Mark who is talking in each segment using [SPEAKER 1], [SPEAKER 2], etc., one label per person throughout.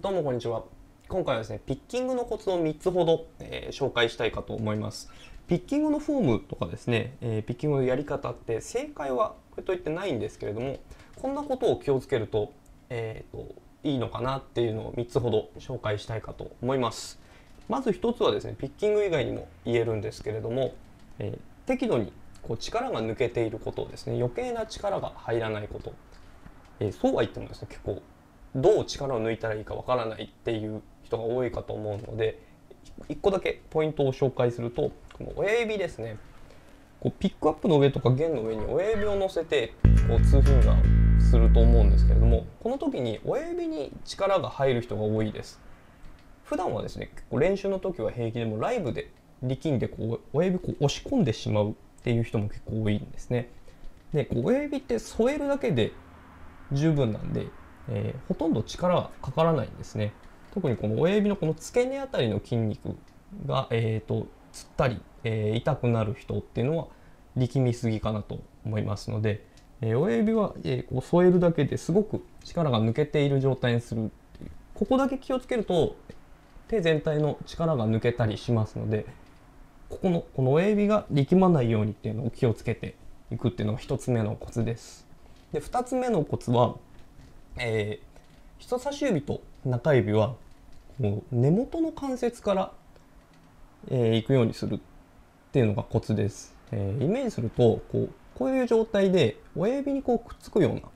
[SPEAKER 1] どうもこんにちは。今回はですね、ピッキングのコツを3つほど、紹介したいかと思います。ピッキングのフォームとかですね、ピッキングのやり方って正解はこれといってないんですけれども、こんなことを気をつけると、いいのかなっていうのを3つほど紹介したいかと思います。まず1つはですね、ピッキング以外にも言えるんですけれども、適度に力が抜けていることですね、余計な力が入らないこと。そうは言ってもですね、結構どう力を抜いたらいいかわからないっていう人が多いかと思うので、1個だけポイントを紹介すると、この親指ですね、ピックアップの上とか弦の上に親指を乗せて2フィンガーすると思うんですけれども、この時に親指に力が入る人が多いです。普段はですね、結構練習の時は平気でもライブで力んで親指押し込んでしまうっていう人も結構多いんですね。で、親指って添えるだけで十分なんで、ほとんど力がかからないんですね。特にこの親指のこの付け根あたりの筋肉が、つったり、痛くなる人っていうのは力みすぎかなと思いますので、親指は、添えるだけですごく力が抜けている状態にするっていう、ここだけ気をつけると手全体の力が抜けたりしますので、この親指が力まないようにっていうのを気をつけていくっていうのが1つ目のコツです。で、2つ目のコツは、人差し指と中指は根元の関節から、行くようにするっていうのがコツです。イメージするとこういう状態で親指にくっつくような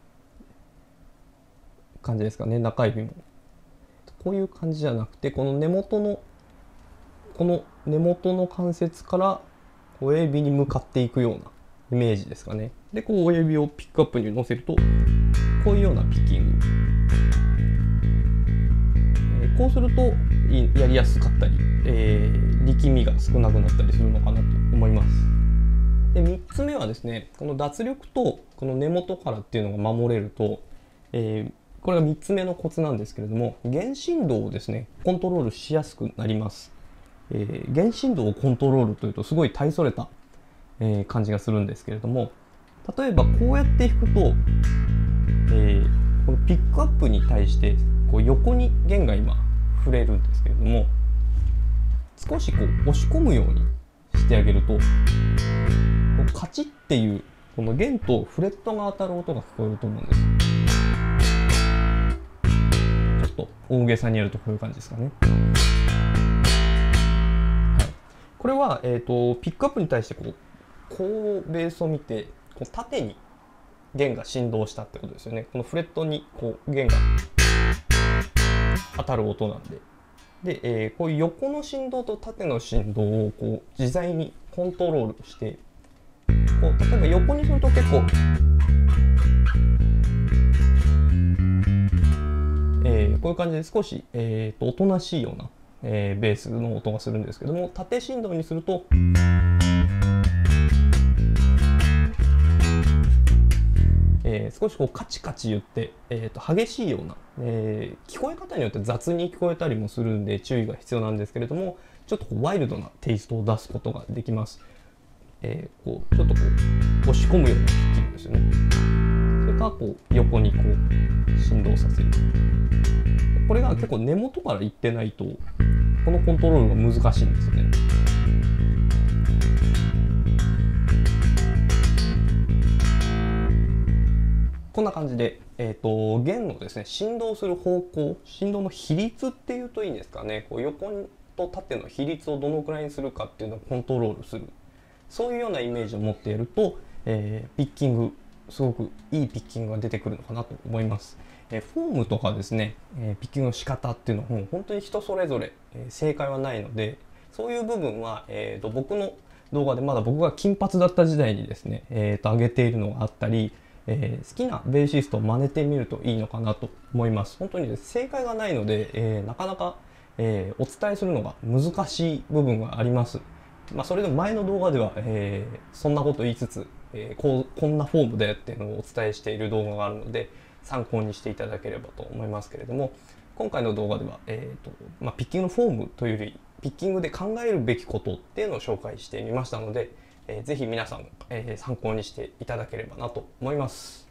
[SPEAKER 1] 感じですかね。中指もこういう感じじゃなくて、この根元の関節から親指に向かっていくようなイメージですかね。で、親指をピックアップに乗せるとこういうようなピッキング、こうするとやりやすかったり、力みが少なくなったりするのかなと思います。で、3つ目はですね、この脱力とこの根元からっていうのが守れると、これが3つ目のコツなんですけれども、弦振動をですねコントロールしやすくなります。弦振動をコントロールというとすごい大それた、感じがするんですけれども、例えばこうやって弾くと、このピックアップに対して横に弦が今触れるんですけれども、少し押し込むようにしてあげると、カチッっていうこの弦とフレットが当たる音が聞こえると思うんです。ちょっと大げさにやるとこういう感じですかね。はい、これは、ピックアップに対してこうベースを見て縦に弦が振動したってことですよね。このフレットに弦が当たる音なんで。で、こういう横の振動と縦の振動を自在にコントロールして、例えば横にすると結構、こういう感じで少し、おとなしいような、ベースの音がするんですけども、縦振動にすると少しカチカチ言って、激しいような、聞こえ方によって雑に聞こえたりもするんで注意が必要なんですけれども、ちょっとワイルドなテイストを出すことができます。ちょっと押し込むようなピッキングですよね。それから横に振動させる。これが結構根元からいってないとこのコントロールが難しいんですよね。こんな感じで、弦のですね振動する方向、振動の比率っていうといいんですかね、横と縦の比率をどのくらいにするかっていうのをコントロールする、そういうようなイメージを持ってやると、ピッキング、すごくいいピッキングが出てくるのかなと思います。フォームとかですね、ピッキングの仕方っていうのは本当に人それぞれ、正解はないので、そういう部分は、僕の動画でまだ僕が金髪だった時代にですね、上げているのがあったり、好きなベーシストを真似てみるといいのかなと思います。本当に正解がないので、なかなか、お伝えするのが難しい部分があります。それでも前の動画では、そんなこと言いつつ、こんなフォームでっていうのをお伝えしている動画があるので、参考にしていただければと思いますけれども、今回の動画では、ピッキングのフォームというよりピッキングで考えるべきことっていうのを紹介してみましたので、ぜひ皆さん、参考にしていただければなと思います。